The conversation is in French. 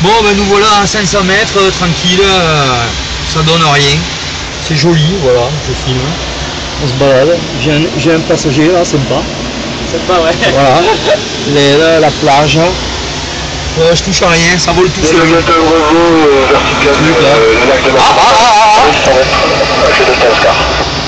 Bon, ben nous voilà à 500 mètres, tranquille, ça donne rien. C'est joli, voilà, je filme. On se balade. J'ai un passager là, sympa. Sympa, ouais. Voilà. La plage. Je touche à rien, ça vole tout seul. Le vertical le lac de Marseille, c'est 215 quarts.